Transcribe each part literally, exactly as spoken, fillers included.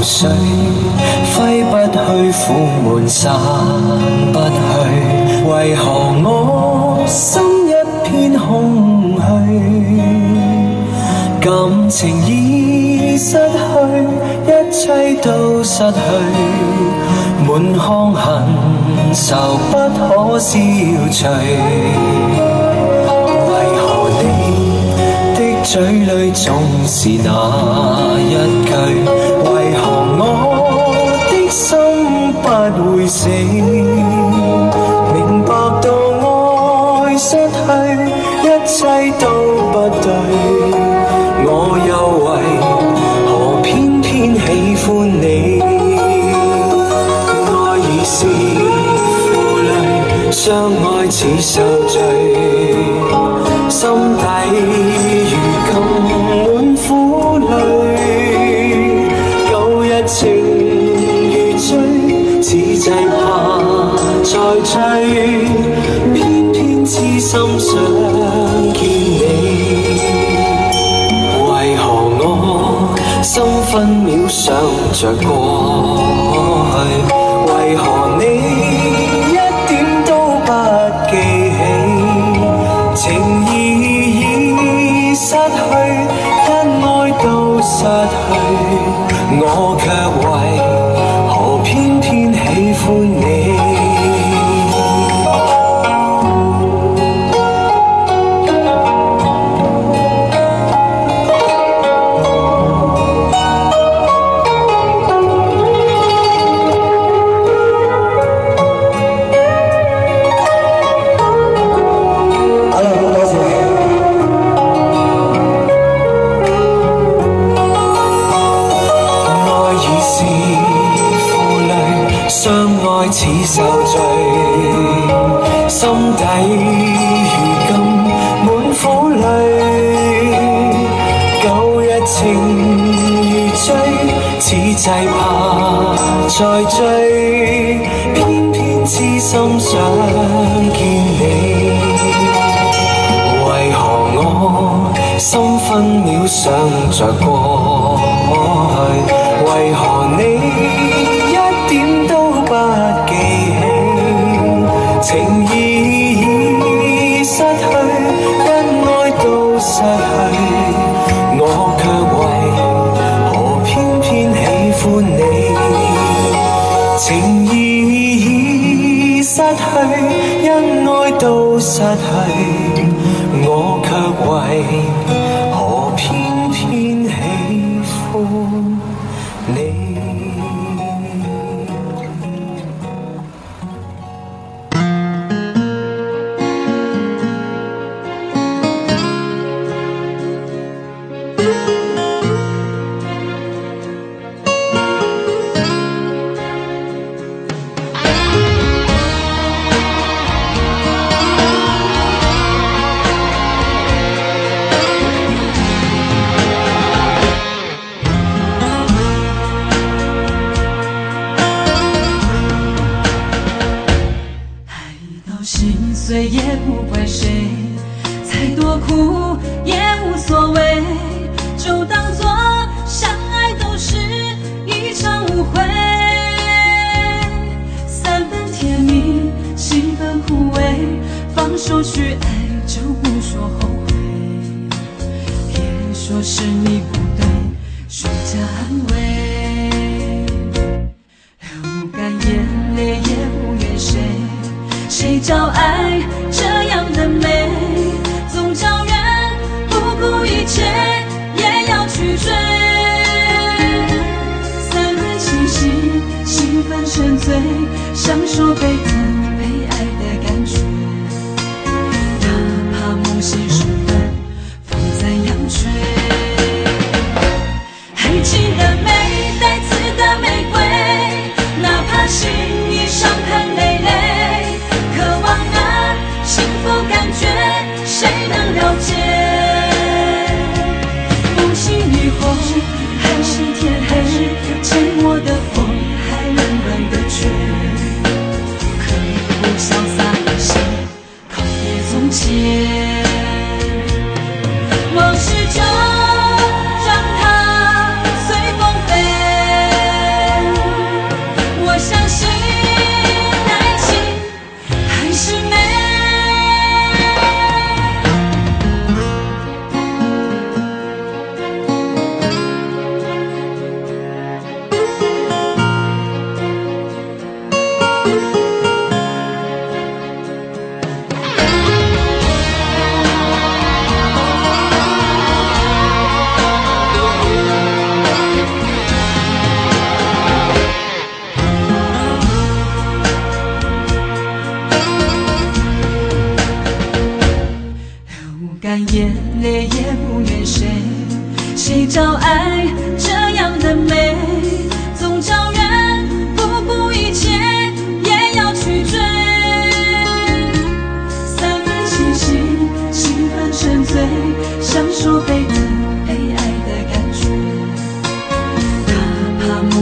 水，揮不去，苦悶散不去，為何我心一片空虛？感情已失去，一切都失去，滿腔恨愁不可消除。為何你的嘴裏總是那一句？為何我的心不會死？明白到愛失去，一切都不對。我又為何偏偏喜歡你？愛已是負累，相愛似受罪，心底如今滿苦淚。舊日情如醉，似祭怕再追，偏偏痴心想見你。心分秒想着過去，為何你一點都不記起？情意已失去，因愛都失去，我卻為何偏偏喜歡你？似受罪，心底如今滿苦淚。舊日情如醉，似祭怕再追，偏偏痴心想見你。為何我心分秒想着過去？為何你一點都不記起？情意已失去，因愛都失去，我卻為何偏偏喜歡你？情意已失去，因愛都失去，我卻為何偏偏喜歡你？ 碎也不怪谁，再多苦也无所谓，就当作相爱都是一场误会。三分甜蜜，七分苦味，放手去爱就不说后悔。别人说是你不对，说假安慰，流干眼泪也不怨谁。谁叫爱这样的美，总叫人不顾一切也要去追。三分清醒，七分沉醉，享受被疼被爱的感觉。哪怕梦醒时分，风在扬吹。爱情的美，带刺的玫瑰，哪怕心已伤痕累累。渴望能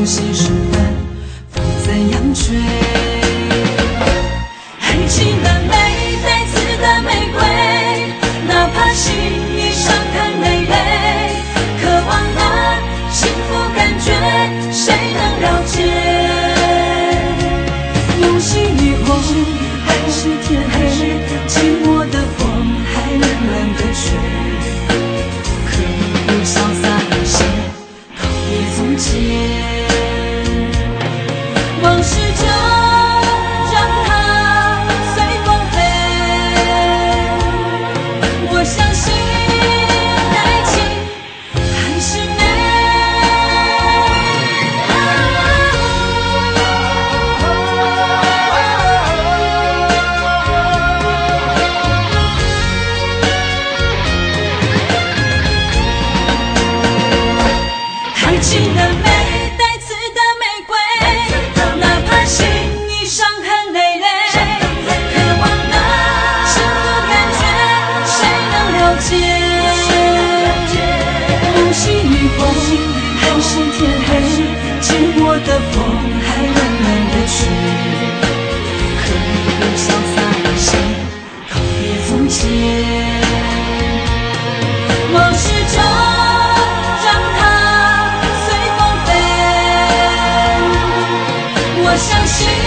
心事般，风怎样吹？爱情的美，带刺的玫瑰，哪怕心已伤痕累累，渴望那幸福感觉，谁能了解？梦醒以后，还是天黑，寂寞的风还冷冷的吹，可以不潇洒一些，告别从前。往事就让它随风飞，我相信爱情还是美。爱情的美，带刺的玫瑰，哪怕心已伤痕累累，渴望那幸福感觉，谁能了解？梦醒以后，还是天黑，寂寞的风还冷冷的吹，可以不潇洒一些，告别从前。往事就让它随风飞，我相信